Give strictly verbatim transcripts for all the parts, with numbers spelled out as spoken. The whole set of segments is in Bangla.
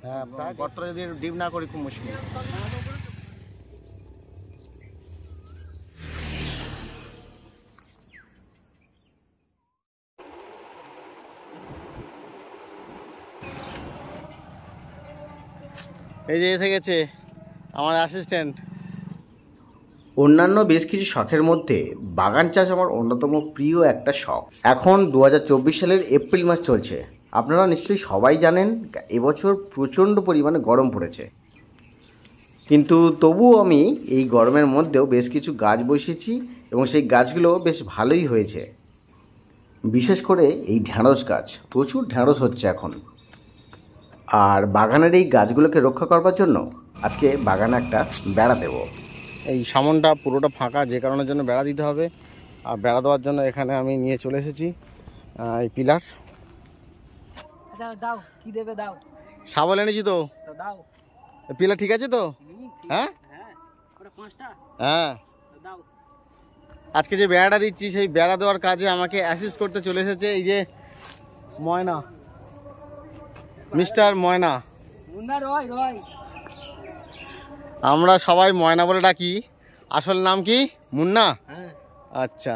হ্যাঁ, গর্তটা যদি ডিপ না করি খুব মুশকিল। এই যে এসে গেছে আমার অ্যাসিস্ট্যান্ট। অন্যান্য বেশ কিছু শখের মধ্যে বাগান চাষ আমার অন্যতম প্রিয় একটা শখ। এখন দু হাজার চব্বিশ সালের এপ্রিল মাস চলছে। আপনারা নিশ্চয়ই সবাই জানেন এবছর প্রচণ্ড পরিমাণে গরম পড়েছে, কিন্তু তবুও আমি এই গরমের মধ্যেও বেশ কিছু গাছ বসিয়েছি এবং সেই গাছগুলো বেশ ভালোই হয়েছে। বিশেষ করে এই ঢ্যাঁড়স গাছ, প্রচুর ঢ্যাঁড়স হচ্ছে এখন। আর বাগানের এই গাছগুলোকে রক্ষা করবার জন্য আজকে বাগানে একটা বেড়া দেবো। এই সামনটা পুরোটা ফাঁকা, যে কারণের জন্য বেড়া দিতে হবে। আর বেড়া দেওয়ার জন্য এখানে আমি নিয়ে চলে এসেছি এই পিলার। দাও কি দেবে দাও, শাবল এনেছি তো দাও। পিলার ঠিক আছে তো? হ্যাঁ হ্যাঁ, আজকে যে বেড়াটা দিচ্ছি সেই বেড়া দেওয়ার কাজে আমাকে অ্যাসিস্ট করতে চলে এসেছে এই যে ময়না, মিস্টার ময়না। আমরা সবাই ময়না বলে ডাকি, আসল নাম কি? মুন্না। আচ্ছা,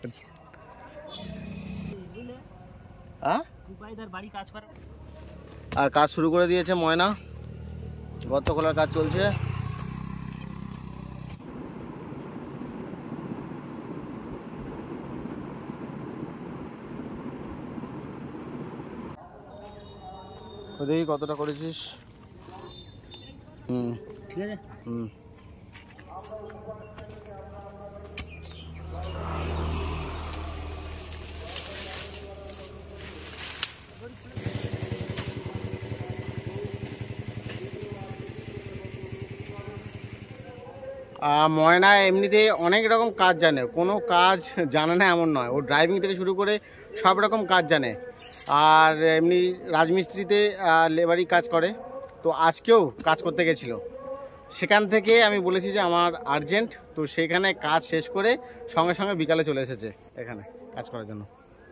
আর কাজ শুরু করে দিয়েছে ময়না, গর্ত খোলার কাজ চলছে। দেখি কতটা করেছিস। হুম, ঠিক আছে। হুম, ময়না এমনিতে অনেক রকম কাজ জানে, কোনো কাজ জানে না এমন নয়। ও ড্রাইভিং থেকে শুরু করে সব রকম কাজ জানে। আর এমনি রাজমিস্ত্রিতে লেবারি কাজ করে। তো আজকেও কাজ করতে গেছিলো, সেখান থেকে আমি বলেছি যে আমার আর্জেন্ট, তো সেখানে কাজ শেষ করে সঙ্গে সঙ্গে বিকালে চলে এসেছে এখানে কাজ করার জন্য।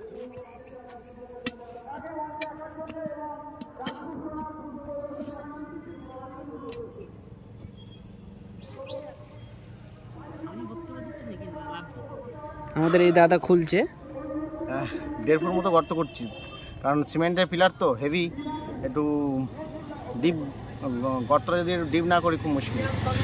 আমাদের এই দাদা খুলছে দেড় ফুট মতো গর্ত করছি, কারণ সিমেন্টের পিলার তো হেভি, একটু ডিপ গর্তটা যদি ডিপ না করি খুব মুশকিল।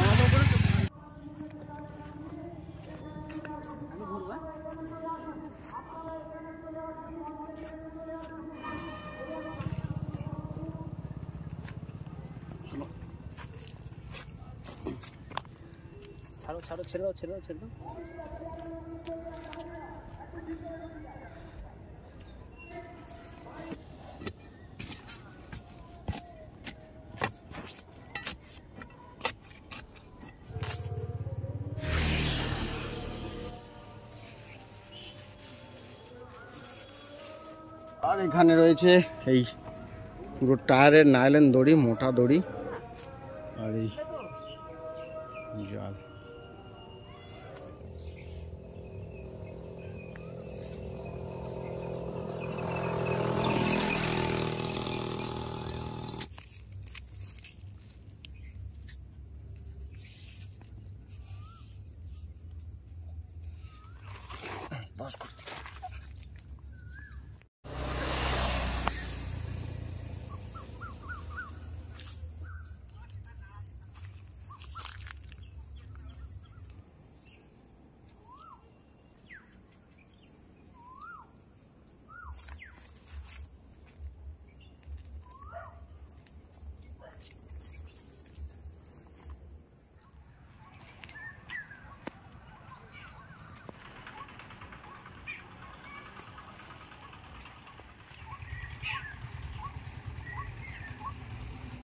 ছাড়ো ছাড়ো ছেড়ে দাও ছেড়ে দাও ছেড়ে দাও। আর এখানে রয়েছে এই পুরো টায়ারের নাইলন দড়ি, মোটা দড়ি, আর এই জাল। বস করতে